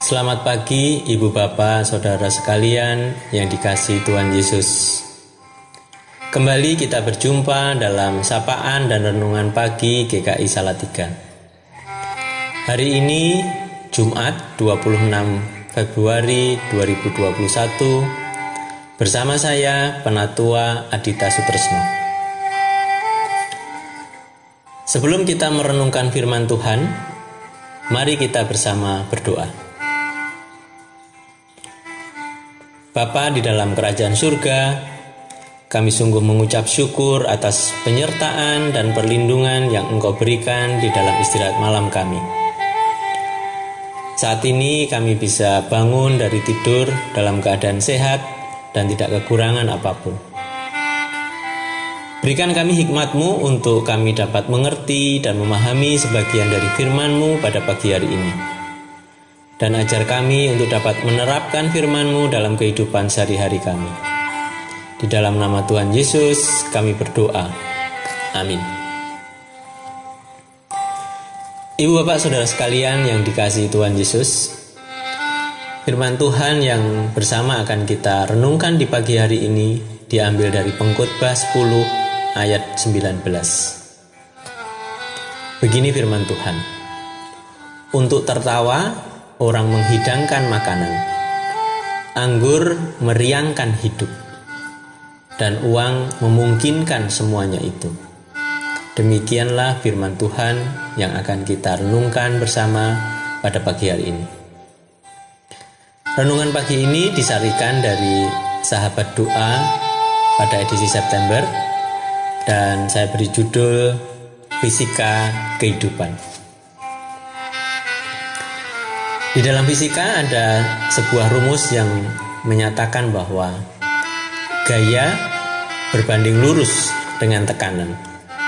Selamat pagi Ibu Bapak, Saudara sekalian yang dikasihi Tuhan Yesus. Kembali kita berjumpa dalam sapaan dan renungan pagi GKI Salatiga. Hari ini Jumat 26 Februari 2021 bersama saya Penatua Adita Sutresno. Sebelum kita merenungkan firman Tuhan, mari kita bersama berdoa. Bapa di dalam kerajaan surga, kami sungguh mengucap syukur atas penyertaan dan perlindungan yang Engkau berikan di dalam istirahat malam kami. Saat ini kami bisa bangun dari tidur dalam keadaan sehat dan tidak kekurangan apapun. Berikan kami hikmat-Mu untuk kami dapat mengerti dan memahami sebagian dari firman-Mu pada pagi hari ini. Dan ajar kami untuk dapat menerapkan firman-Mu dalam kehidupan sehari-hari kami. Di dalam nama Tuhan Yesus kami berdoa. Amin. Ibu bapak saudara sekalian yang dikasihi Tuhan Yesus, firman Tuhan yang bersama akan kita renungkan di pagi hari ini diambil dari Pengkhotbah 10 ayat 19. Begini firman Tuhan. Untuk tertawa orang menghidangkan makanan, anggur meriangkan hidup, dan uang memungkinkan semuanya itu. Demikianlah firman Tuhan yang akan kita renungkan bersama pada pagi hari ini. Renungan pagi ini disarikan dari Sahabat Doa pada edisi September, dan saya beri judul Fisika Kehidupan. Di dalam fisika ada sebuah rumus yang menyatakan bahwa gaya berbanding lurus dengan tekanan.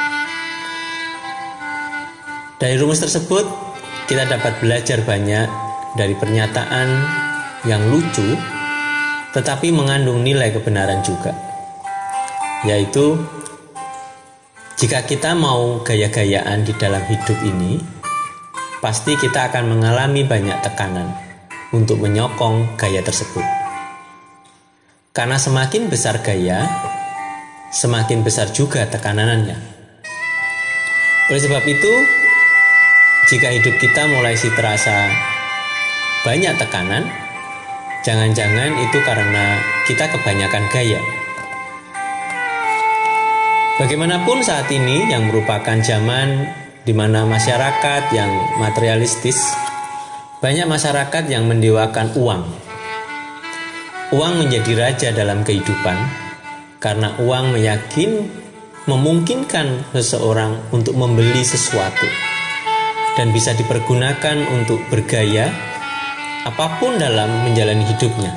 Dari rumus tersebut, kita dapat belajar banyak dari pernyataan yang lucu, tetapi mengandung nilai kebenaran juga. Yaitu, jika kita mau gaya-gayaan di dalam hidup ini, pasti kita akan mengalami banyak tekanan untuk menyokong gaya tersebut. Karena semakin besar gaya, semakin besar juga tekanannya. Oleh sebab itu, jika hidup kita mulai terasa banyak tekanan, jangan-jangan itu karena kita kebanyakan gaya. Bagaimanapun saat ini yang merupakan zaman di mana masyarakat yang materialistis, banyak masyarakat yang mendewakan uang. Uang menjadi raja dalam kehidupan karena uang memungkinkan seseorang untuk membeli sesuatu dan bisa dipergunakan untuk bergaya apapun dalam menjalani hidupnya.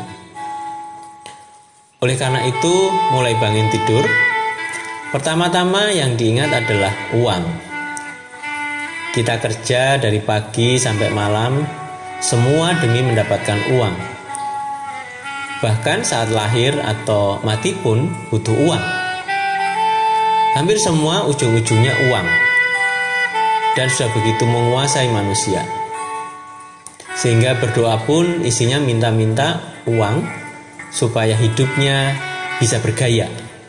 Oleh karena itu, mulai bangun tidur, pertama-tama yang diingat adalah uang. Kita kerja dari pagi sampai malam, semua demi mendapatkan uang. Bahkan saat lahir atau mati pun butuh uang. Hampir semua ujung-ujungnya uang. Dan sudah begitu menguasai manusia. Sehingga berdoa pun isinya minta-minta uang supaya hidupnya bisa bergaya.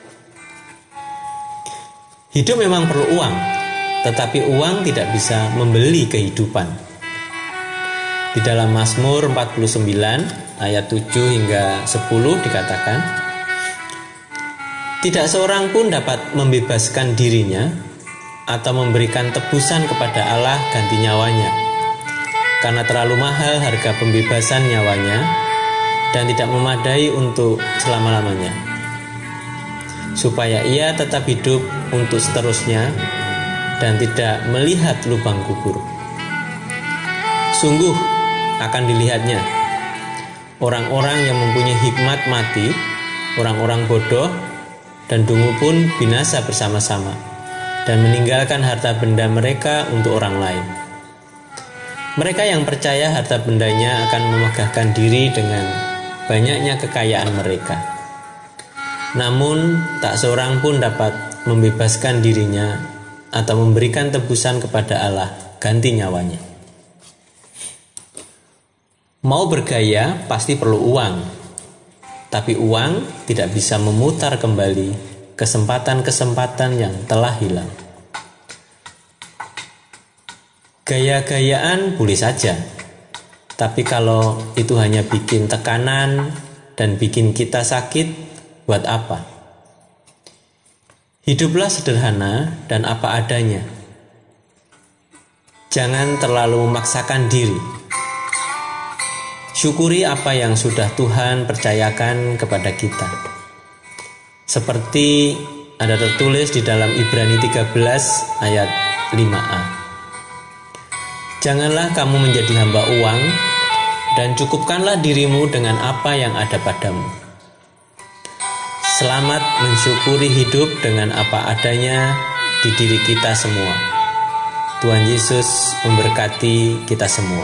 Hidup memang perlu uang, tetapi uang tidak bisa membeli kehidupan. Di dalam Mazmur 49 ayat 7 hingga 10 dikatakan, tidak seorang pun dapat membebaskan dirinya atau memberikan tebusan kepada Allah ganti nyawanya, karena terlalu mahal harga pembebasan nyawanya dan tidak memadai untuk selama-lamanya, supaya ia tetap hidup untuk seterusnya dan tidak melihat lubang kubur. Sungguh akan dilihatnya orang-orang yang mempunyai hikmat mati, orang-orang bodoh dan dungu pun binasa bersama-sama dan meninggalkan harta benda mereka untuk orang lain. Mereka yang percaya harta bendanya akan memegahkan diri dengan banyaknya kekayaan mereka. Namun tak seorang pun dapat membebaskan dirinya atau memberikan tebusan kepada Allah ganti nyawanya. Mau bergaya pasti perlu uang, tapi uang tidak bisa memutar kembali kesempatan-kesempatan yang telah hilang. Gaya-gayaan boleh saja, tapi kalau itu hanya bikin tekanan dan bikin kita sakit, buat apa? Hiduplah sederhana dan apa adanya. Jangan terlalu memaksakan diri. Syukuri apa yang sudah Tuhan percayakan kepada kita. Seperti ada tertulis di dalam Ibrani 13 ayat 5a. Janganlah kamu menjadi hamba uang, dan cukupkanlah dirimu dengan apa yang ada padamu. Selamat mensyukuri hidup dengan apa adanya di diri kita semua. Tuhan Yesus memberkati kita semua.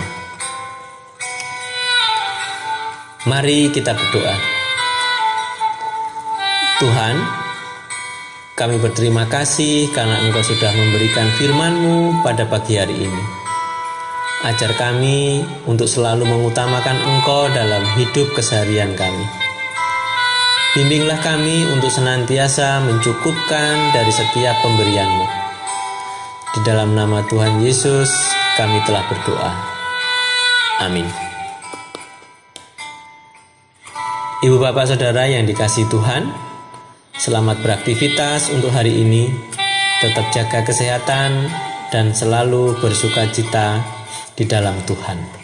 Mari kita berdoa. Tuhan, kami berterima kasih karena Engkau sudah memberikan firman-Mu pada pagi hari ini. Ajar kami untuk selalu mengutamakan Engkau dalam hidup keseharian kami. Bimbinglah kami untuk senantiasa mencukupkan dari setiap pemberian-Mu. Di dalam nama Tuhan Yesus kami telah berdoa. Amin. Ibu bapak saudara yang dikasihi Tuhan, selamat beraktivitas untuk hari ini. Tetap jaga kesehatan dan selalu bersukacita di dalam Tuhan.